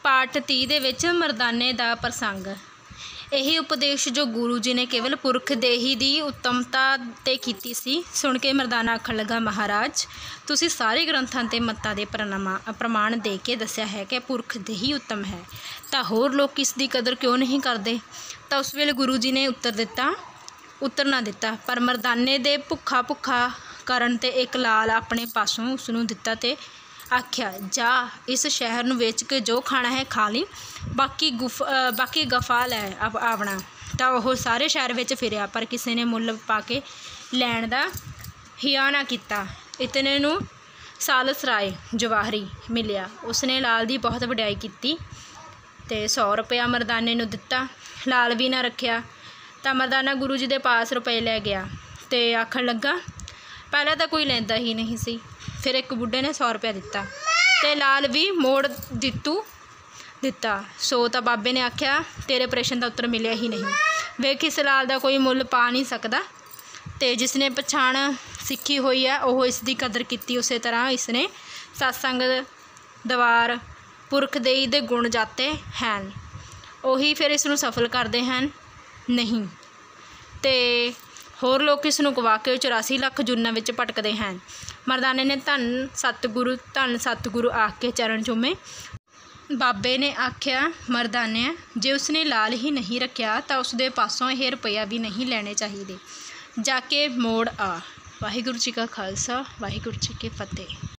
पाठ 30 ਦੇ ਵਿੱਚ ਮਰਦਾਨੇ ਦਾ ਪ੍ਰਸੰਗ। ਇਹੀ ਉਪਦੇਸ਼ ਜੋ ਗੁਰੂ ਜੀ ਨੇ ਕੇਵਲ ਪੁਰਖ ਦੇਹੀ ਦੀ ਉੱਤਮਤਾ 'ਤੇ ਕੀਤੀ ਸੀ। ਸੁਣ ਕੇ ਮਰਦਾਨਾ ਆਖਣ ਲੱਗਾ, ਮਹਾਰਾਜ ਤੁਸੀਂ ਸਾਰੇ ਗ੍ਰੰਥਾਂ ਅਤੇ ਮੱਤਾਂ ਦੇ ਪ੍ਰਮਾਣ ਦੇ ਕੇ ਦੱਸਿਆ ਹੈ ਕਿ ਪੁਰਖ ਦੇਹੀ ਉੱਤਮ ਹੈ, ਤਾਂ ਹੋਰ ਲੋਕ ਇਸ ਦੀ ਕਦਰ ਕਿਉਂ ਨਹੀਂ ਕਰਦੇ। ਤਾਂ ਉਸ ਵੇਲੇ ਗੁਰੂ ਜੀ ਨੇ ਉੱਤਰ ਨਾ ਦਿੱਤਾ, ਪਰ ਮਰਦਾਨੇ ਦੇ ਭੁੱਖਾ ਕਰਨ 'ਤੇ ਇੱਕ ਲਾਲ ਆਪਣੇ ਪਾਸੋਂ ਉਸ ਨੂੰ ਦਿੱਤਾ ਅਤੇ ਆਖਿਆ, ਜਾ ਇਸ ਸ਼ਹਿਰ ਨੂੰ ਵੇਚ ਕੇ ਜੋ ਖਾਣਾ ਹੈ ਖਾ ਲਈ, ਬਾਕੀ ਗਫਾ ਲੈ ਆਵਣਾ। ਤਾਂ ਉਹ ਸਾਰੇ ਸ਼ਹਿਰ ਵਿੱਚ ਫਿਰਿਆ, ਪਰ ਕਿਸੇ ਨੇ ਮੁੱਲ ਪਾ ਕੇ ਲੈਣ ਦਾ ਹਿਆ ਨਾ ਕੀਤਾ। ਇਤਨੇ ਨੂੰ ਸਾਲਸ ਰਾਏ ਜਵਾਹਰੀ ਮਿਲਿਆ। ਉਸਨੇ ਲਾਲ ਦੀ ਬਹੁਤ ਵਡਿਆਈ ਕੀਤੀ ਅਤੇ 100 ਰੁਪਇਆ ਮਰਦਾਨੇ ਨੂੰ ਦਿੱਤਾ। ਲਾਲ ਵੀ ਨਾ ਰੱਖਿਆ ਤਾਂ ਮਰਦਾਨਾ ਗੁਰੂ ਜੀ ਦੇ ਪਾਸ ਰੁਪਏ ਲੈ ਗਿਆ ਅਤੇ ਆਖਣ ਲੱਗਾ, ਪਹਿਲਾਂ ਤਾਂ ਕੋਈ ਲੈਂਦਾ ਹੀ ਨਹੀਂ ਸੀ, ਫਿਰ ਇੱਕ ਬੁੱਢੇ ਨੇ 100 ਰੁਪਇਆ ਦਿੱਤਾ ਅਤੇ ਲਾਲ ਵੀ ਮੋੜ ਦਿੱਤਾ। ਸੋ ਤਾਂ ਬਾਬੇ ਨੇ ਆਖਿਆ, ਤੇਰੇ ਪ੍ਰਸ਼ਨ ਦਾ ਉੱਤਰ ਮਿਲਿਆ ਹੀ ਨਹੀਂ। ਵੇਖ ਇਸ ਲਾਲ ਦਾ ਕੋਈ ਮੁੱਲ ਪਾ ਨਹੀਂ ਸਕਦਾ, ਅਤੇ ਜਿਸ ਨੇ ਪਛਾਣ ਸਿੱਖੀ ਹੋਈ ਹੈ ਉਹ ਇਸ ਦੀ ਕਦਰ ਕੀਤੀ। ਉਸੇ ਤਰ੍ਹਾਂ ਇਸ ਨੇ ਸਤਸੰਗ ਦਵਾਰ ਪੁਰਖ ਦੇਈ ਦੇ ਗੁਣ ਜਾਤੇ ਹਨ, ਉਹੀ ਫਿਰ ਇਸ ਨੂੰ ਸਫਲ ਕਰਦੇ ਹਨ ਨਹੀਂ, ਅਤੇ ਹੋਰ ਲੋਕ ਇਸ ਨੂੰ ਗਵਾ ਕੇ 84 ਲੱਖ ਜੂਨਾਂ ਵਿੱਚ ਭਟਕਦੇ ਹਨ। ਮਰਦਾਨੇ ਨੇ ਧੰਨ ਸਤਿਗੁਰੂ ਆਖ ਕੇ ਚਰਨ ਚੁੰਮੇ। ਬਾਬੇ ਨੇ ਆਖਿਆ, ਮਰਦਾਨਿਆ ਜੇ ਉਸਨੇ ਲਾਲ ਹੀ ਨਹੀਂ ਰੱਖਿਆ ਤਾਂ ਉਸਦੇ ਪਾਸੋਂ ਇਹ ਰੁਪਈਆ ਵੀ ਨਹੀਂ ਲੈਣੇ ਚਾਹੀਦੇ, ਜਾ ਕੇ ਮੋੜ ਆ। ਵਾਹਿਗੁਰੂ ਜੀ ਕਾ ਖਾਲਸਾ, ਵਾਹਿਗੁਰੂ ਜੀ ਕੀ ਫਤਿਹ।